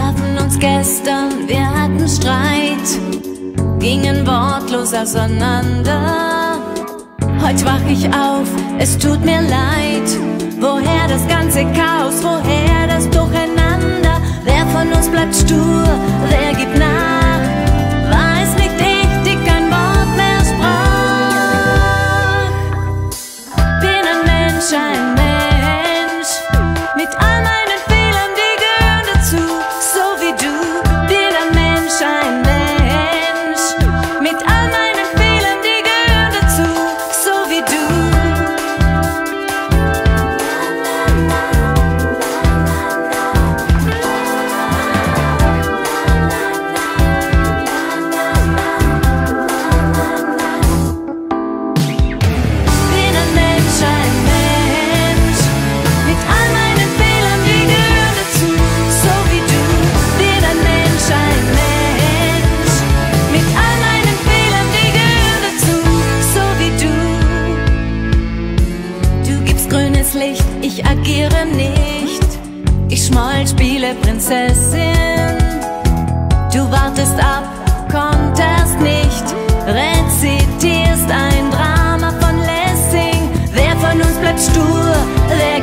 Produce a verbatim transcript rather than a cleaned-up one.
trafen uns gestern, wir hatten Streit, gingen wortlos auseinander. Heute wach ich auf, es tut mir leid. Woher das ganze Chaos, woher das Durcheinander? Wer von uns bleibt stur, wer gibt nach? War es nicht ich, die kein Wort mehr sprach? Bin ein Mensch, ein Mensch, mit all meinen Fehlern, die gehören dazu, so wie du. Bin ein Mensch, ein Mensch, mit all meinen Fehlern, die gehören dazu, so wie du. Ich agiere nicht, ich schmoll, spiele Prinzessin. Du wartest ab, konterst nicht, rezitierst ein Drama von Lessing. Wer von uns bleibt stur, wer